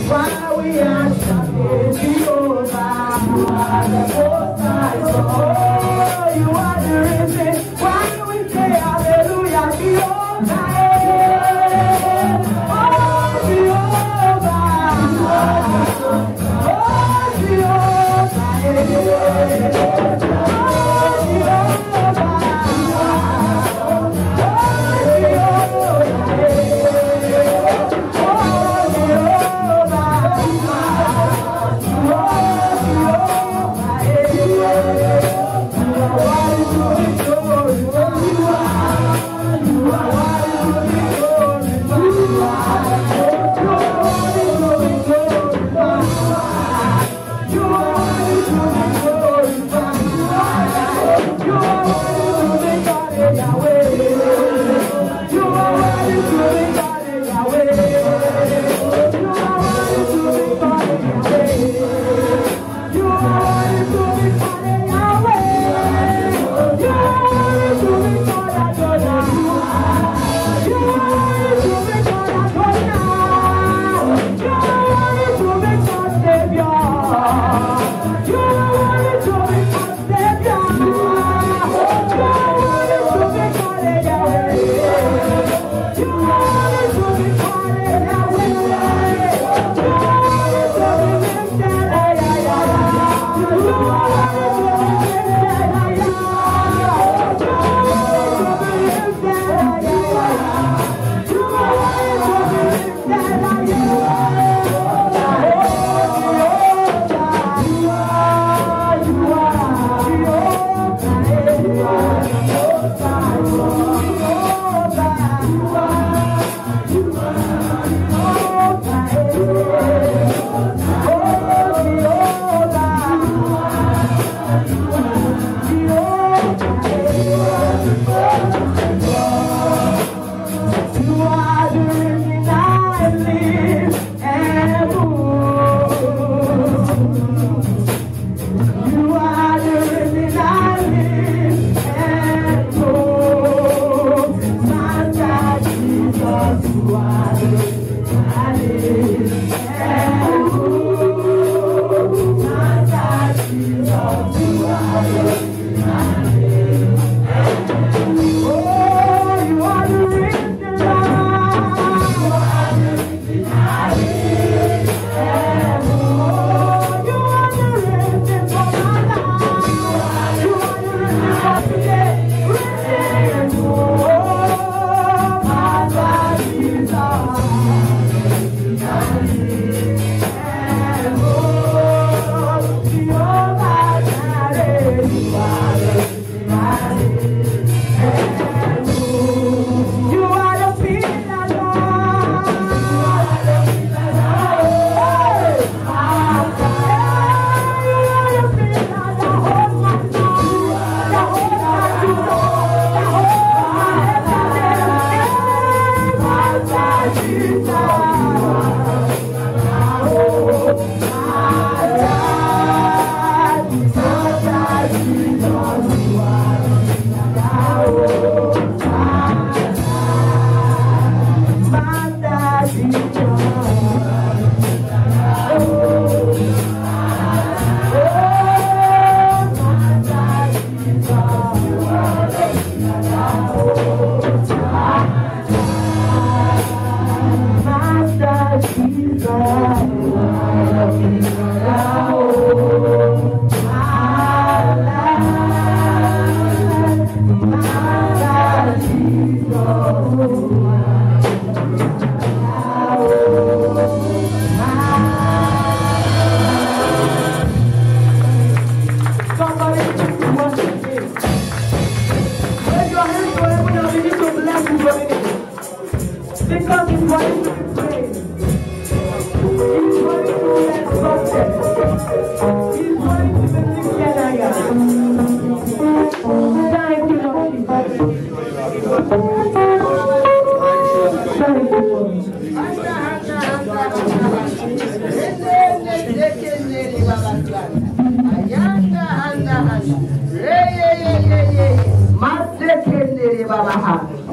while we are shouting Jehovah, you are the Most High God. You are the reason why we say hallelujah, Jehovah. Oh, Jehovah. Oh,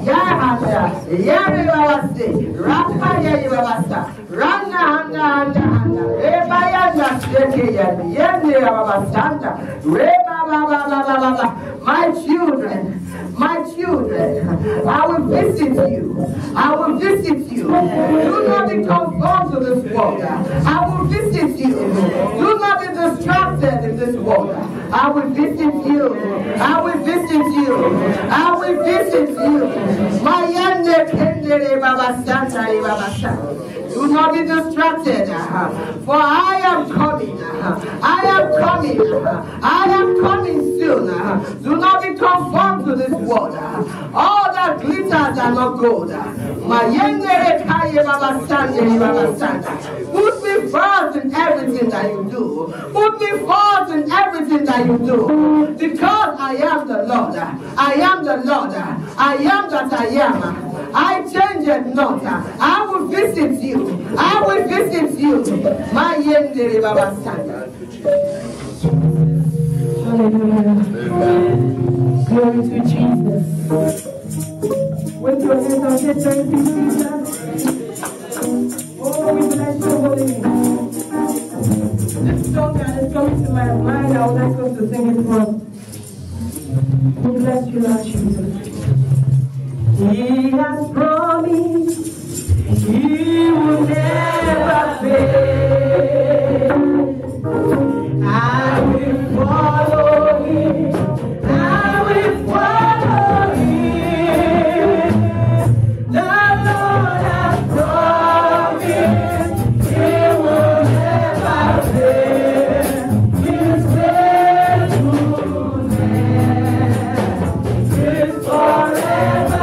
Yahanda, Yahanda, Rapa Yahanda, Rana Handa. I will visit you. I will visit you. Do not be conformed to this world. I will visit you. Do not be distracted in this world. I will visit you. I will visit you. I will visit you. Do not be distracted, for I am coming. I am coming. I am coming soon. Do not be conformed to this world. All that glitters are not gold. Put me first in everything that you do. Put me first in everything that you do. Because I am the Lord. I am the Lord. I am that I am. I change it not. I will visit you. I will visit you. My Yendere Baba Sanda. Hallelujah. Glory to Jesus. With your hands on your thank you, Jesus. Oh, we bless your holy name. This song that is coming to my mind, I would like us to sing it for. We bless you, Lord Jesus. He has promised He will never fail. I will follow Him. I will follow Him. The Lord has promised He will never fail. His faithfulness is forever.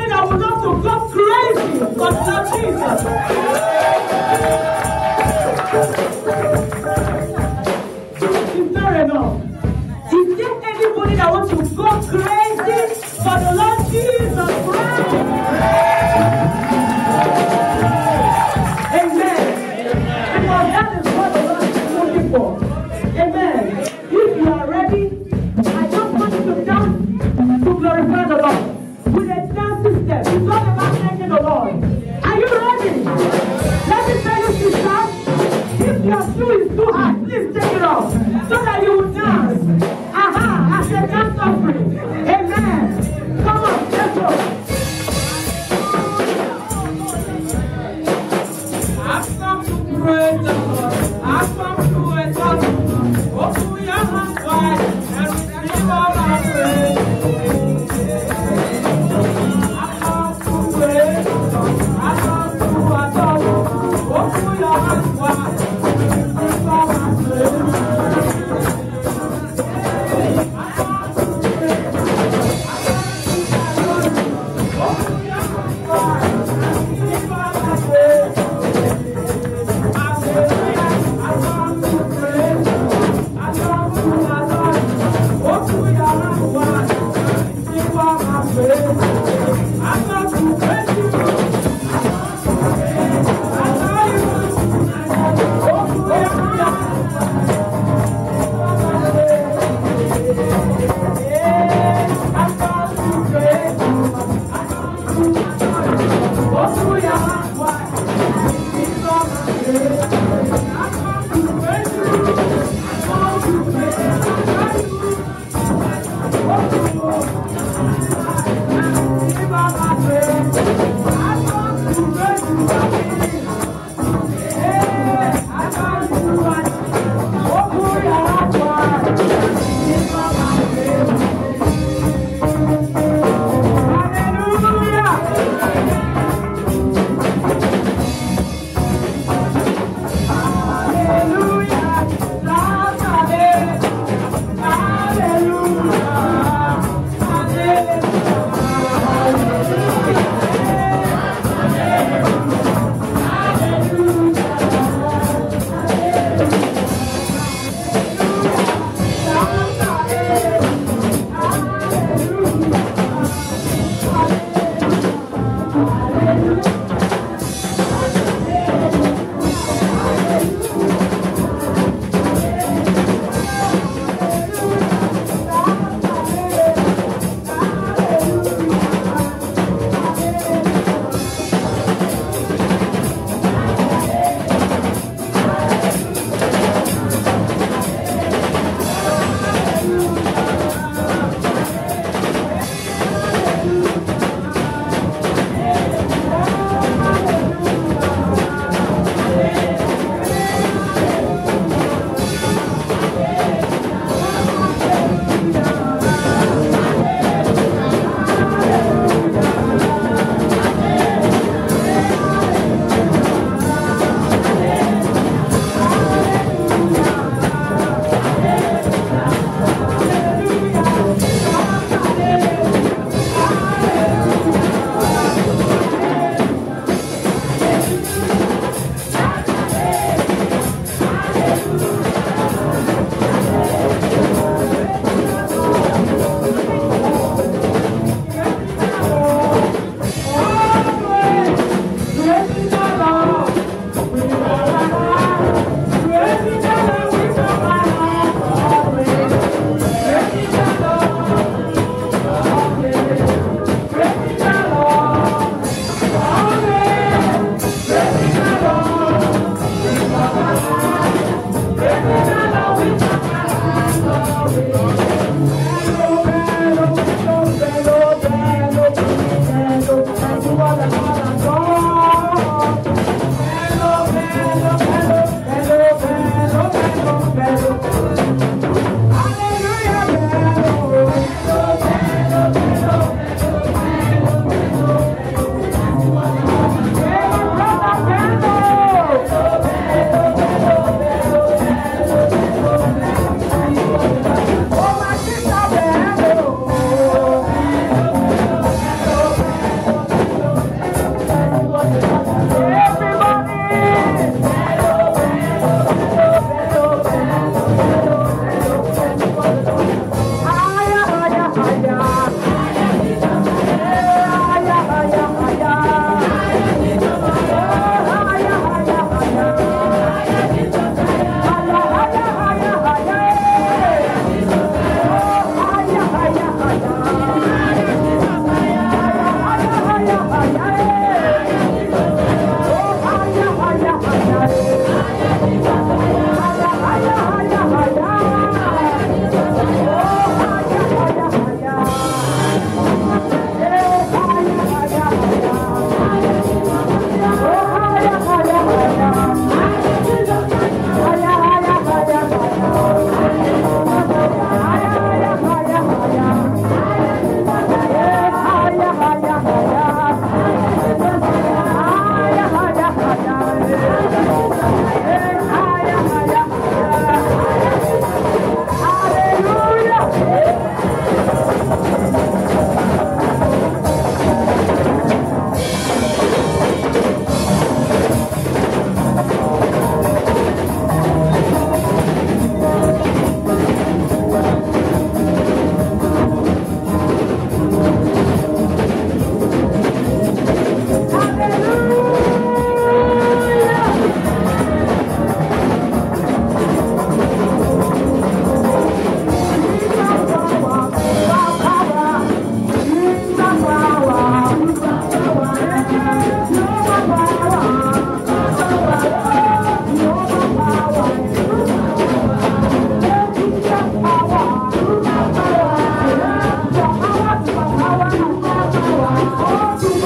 anybody that would love to go crazy for the Lord Jesus? It's not enough. Is there anybody that wants to go crazy for the Lord Jesus Christ? Amen. Because that is what the Lord is looking for. Amen. If you are ready, I just want you to dance to glorify the Lord with a dancing step. It's not about thanking the Lord. Are you ready?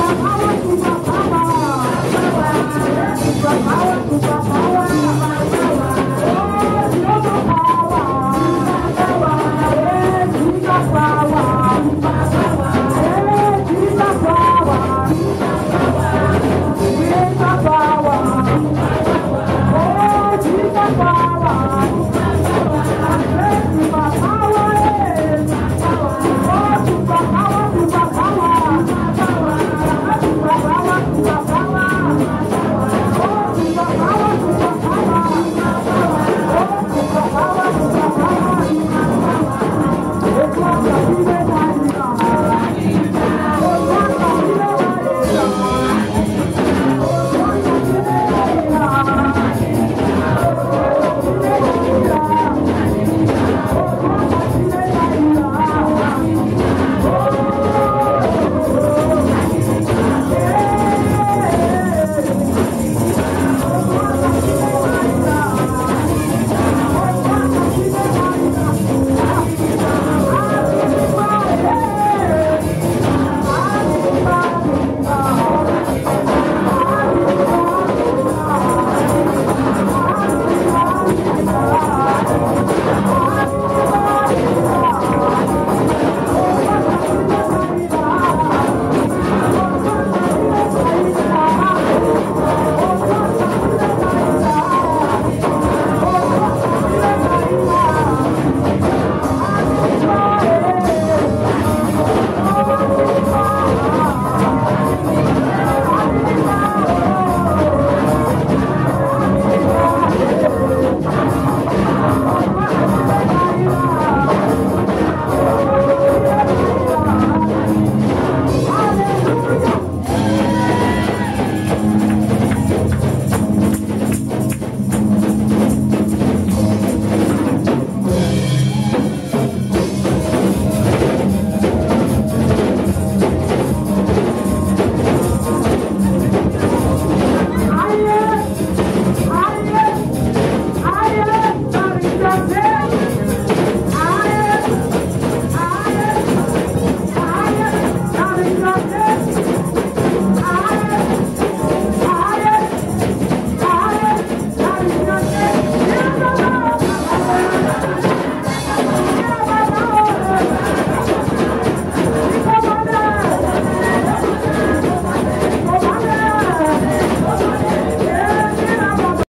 power.